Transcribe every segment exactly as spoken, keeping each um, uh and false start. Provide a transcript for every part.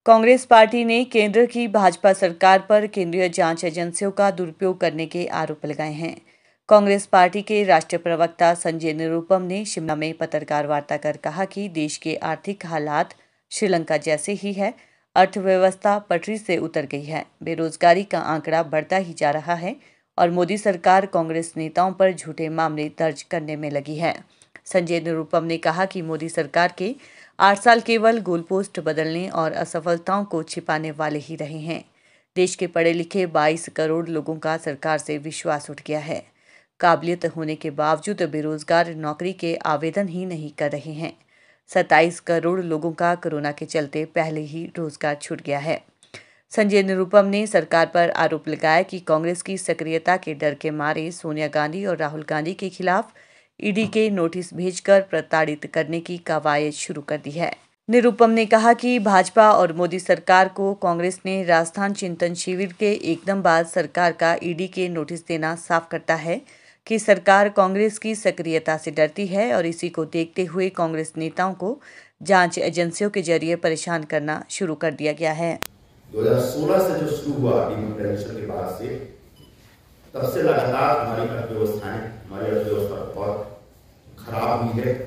Congress party ने केंद्र की भाजपा सरकार पर केंद्रीय जांच एजेंसियों का दुरुपयोग करने के आरोप लगाए हैं। कांग्रेस पार्टी के राष्ट्रीय प्रवक्ता संजय निरुपम ने शिमला में पत्रकार वार्ता कर कहा कि देश के आर्थिक हालात श्रीलंका जैसे ही है। अर्थव्यवस्था पटरी से उतर गई है, बेरोजगारी का आंकड़ा बढ़ता ही जा रहा है और मोदी सरकार कांग्रेस नेताओं पर झूठे मामले दर्ज करने में लगी है। संजय निरुपम ने कहा कि मोदी सरकार के आठ साल केवल गोलपोस्ट बदलने और असफलताओं को छिपाने वाले ही रहे हैं। देश के पढ़े लिखे बाईस करोड़ लोगों का सरकार से विश्वास उठ गया है। काबिलियत होने के बावजूद बेरोजगार नौकरी के आवेदन ही नहीं कर रहे हैं। सत्ताईस करोड़ लोगों का कोरोना के चलते पहले ही रोजगार छूट गया है। संजय निरुपम ने सरकार पर आरोप लगाया कि कांग्रेस की सक्रियता के डर के मारे सोनिया गांधी और राहुल गांधी के खिलाफ ईडी के नोटिस भेजकर प्रताड़ित करने की कवायद शुरू कर दी है। निरुपम ने कहा कि भाजपा और मोदी सरकार को कांग्रेस ने राजस्थान चिंतन शिविर के एकदम बाद सरकार का ईडी के नोटिस देना साफ करता है कि सरकार कांग्रेस की सक्रियता से डरती है और इसी को देखते हुए कांग्रेस नेताओं को जांच एजेंसियों के जरिए परेशान करना शुरू कर दिया गया है। दो हज़ार सोलह से जो शुरू हुआ डिमोनेटाइजेशन के बाद से तब से लगातार हमारी अर्थव्यवस्थाएं हमारी अर्थव्यवस्था बहुत खराब हुई है।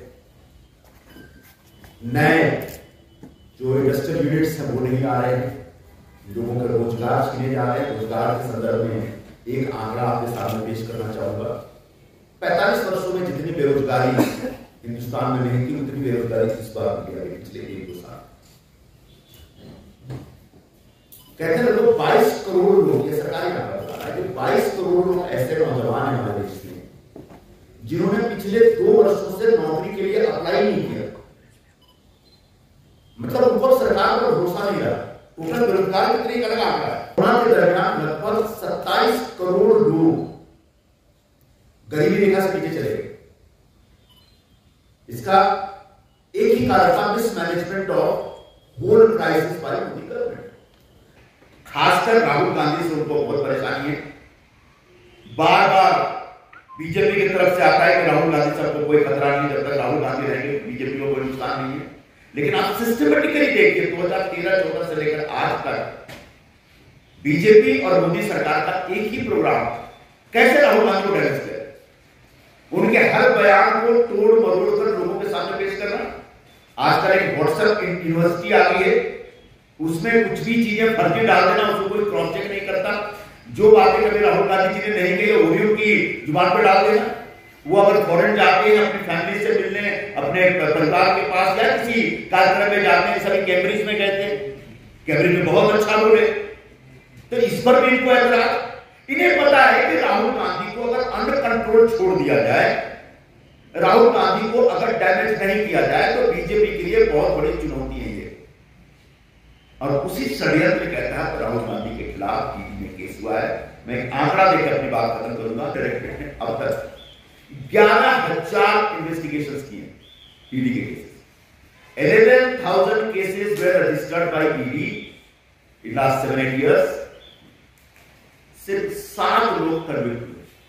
नए जो इंडस्ट्रियल यूनिट्स हैं वो नहीं आ रहे हैं, लोगों के रोजगार छीने जा रहे हैं। रोजगार के संदर्भ में एक आंकड़ा आपके सामने पेश करना चाहूंगा। पैंतालीस वर्षों में जितनी बेरोजगारी हिंदुस्तान में नहीं थी उतनी बेरोजगारी इस बार पिछले एक दो साल। कहते हैं लोग बाईस करोड़ लोग, ये सरकारी आंकड़ा बता रहा है कि बाईस करोड़ लोग ऐसे नौजवान हैं हमारे देश में जिन्होंने पिछले दो वर्षों से नौकरी के लिए अप्लाई नहीं किया। मतलब उनको सरकार पर भरोसा नहीं रहा। टोटल बेरोजगार कितने एक अलग आंकड़ा है। कोरोना के दरमियान लगभग सत्ताईस करोड़ लोग गरीबी रेखा से नीचे चले गए। इसका एक ही कारण था mismanagement of whole crisis by Modi government. खासकर राहुल गांधी से उनको बहुत परेशानी है। बार बार बीजेपी की तरफ से आता है कि राहुल गांधी साहब को कोई खतरा नहीं, जब तक राहुल गांधी रहेंगे बीजेपी को कोई नुकसान नहीं है। लेकिन आप सिस्टमेटिकली देखिए दो हज़ार तेरह चौदह से लेकर आज तक बीजेपी और मोदी सरकार का एक ही प्रोग्राम, कैसे राहुल गांधी को डैमेज किया, उनके हर बयान को तोड़ मरोड़ कर लोगों के सामने पेश करना। आजकल एक व्हाट्सएप यूनिवर्सिटी आ गई है, उसमें कुछ भी चीजें फर्जी डाल देना, उसको कोई क्रॉस चेक नहीं करता। जो बातें कभी राहुल गांधी जी ने नहीं कही वो भी उनकी जुबान पर डाल देना। वो अगर फॉरेन जाते हैं अपनी फैमिली से मिलने, अपने परिवार के पास या किसी कार्यक्रम में जाते हैं, सभी कैम्ब्रिज में गए थे, कैम्ब्रिज में बहुत अच्छा बोले, तो इस पर भी इनको ऐतराज। इन्हें पता है कि राहुल गांधी को अगर अंडर कंट्रोल छोड़ दिया जाए, राहुल गांधी को अगर डैमेज नहीं किया जाए तो बीजेपी के लिए बहुत बड़ी चुनौती है ये। और उसी षड्यंत्र के तहत राहुल गांधी के खिलाफ ईडी में केस हुआ है। मैं एक आंकड़ा देकर अपनी बात खत्म करूंगा। अब तक ग्यारह हजार इन्वेस्टिगेशन किए ईडी के cases. Eleven thousand cases were registered by ED in last seven eight years. सिर्फ सात लोग कन्विक्ट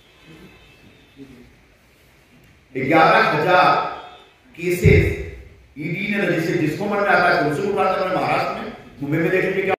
हुए। ग्यारह हजार केसेस ईडी ने रजिस्टर, जिसको मन में आता है उसे उठाता है। महाराष्ट्र में, मुंबई में देख लीजिए क्या